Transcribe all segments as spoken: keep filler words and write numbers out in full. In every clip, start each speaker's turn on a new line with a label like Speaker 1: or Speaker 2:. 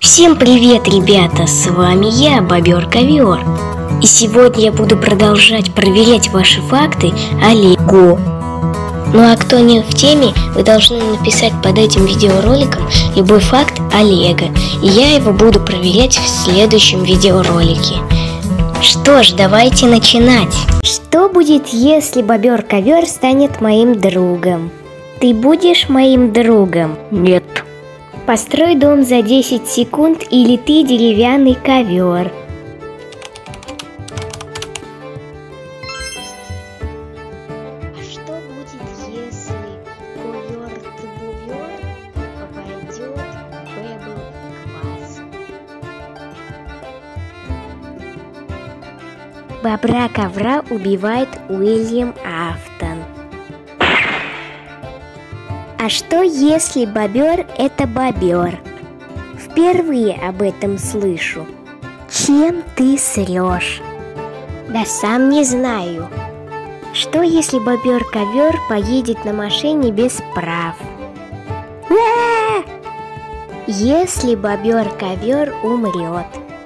Speaker 1: Всем привет, ребята! С вами я, Бобер Ковер. И сегодня я буду продолжать проверять ваши факты о Лего. Ну а кто не в теме, вы должны написать под этим видеороликом любой факт о Лего. И я его буду проверять в следующем видеоролике. Что ж, давайте начинать. Что будет, если Бобер Ковер станет моим другом? Ты будешь моим другом?
Speaker 2: Нет.
Speaker 1: Построй дом за десять секунд, или ты деревянный ковер. А что будет, если ковер-бубер попадет в Бэбл квас? Бобра-ковра убивает Уильям Афтон. А что если бобер – это бобер? Впервые об этом слышу. Чем ты срешь? Да сам не знаю. Что если бобер-ковер поедет на машине без прав? А-а-а! Если бобер-ковер умрет?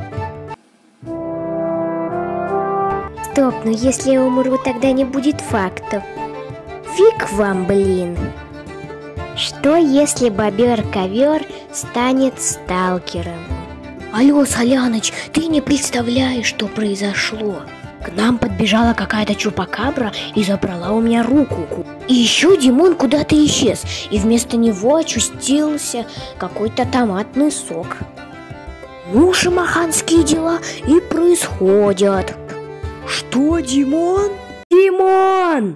Speaker 1: Стоп, но если я умру, тогда не будет фактов. Фиг вам, блин. Что если бобер-ковер станет сталкером?
Speaker 2: Алло, Соляныч, ты не представляешь, что произошло. К нам подбежала какая-то чупакабра и забрала у меня руку. И еще Димон куда-то исчез, и вместо него очутился какой-то томатный сок. Ну, шамаханские дела и происходят. Что, Димон? Димон!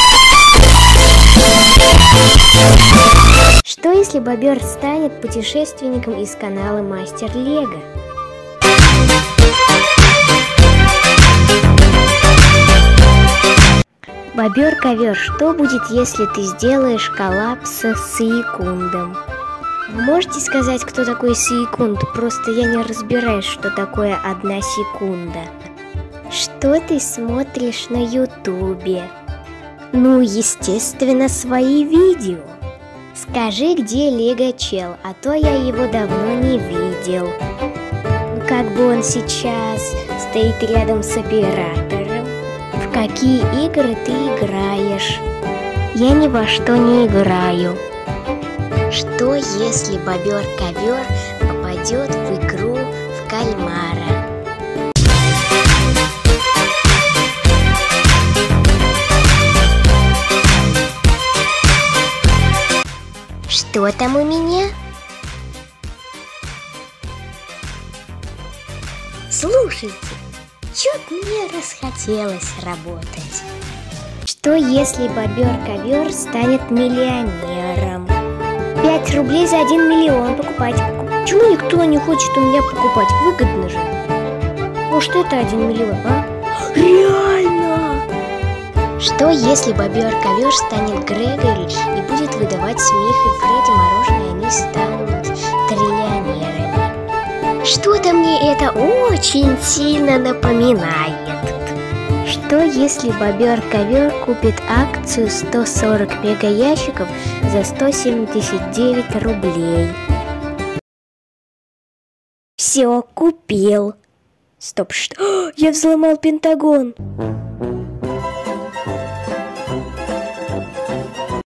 Speaker 1: Что если бобер станет путешественником из канала Мастер Лего? Бобер-ковер, что будет, если ты сделаешь коллапс с секундом? Вы можете сказать, кто такой секунд? Просто я не разбираюсь, что такое одна секунда. Что ты смотришь на ютубе? Ну, естественно, свои видео. Скажи, где Лего Чел, а то я его давно не видел. Ну, как бы он сейчас стоит рядом с оператором. В какие игры ты играешь? Я ни во что не играю. Что если бобер-ковер попадет в игру в кальмара? Что там у меня? Слушайте, чё-то мне расхотелось работать. Что если бобер-ковер станет миллионером? Пять рублей за один миллион покупать. Почему никто не хочет у меня покупать? Выгодно же. Может, это один миллион, а?
Speaker 2: Реально!
Speaker 1: Что если бобер-ковер станет Грегори и будет выдавать Смих и Фредди мороженое, и они станут триллионерами? Что-то мне это очень сильно напоминает. Что если бобер-ковер купит акцию сто сорок мегаящиков за сто семьдесят девять рублей? Все, купил. Стоп, что? Я взломал Пентагон.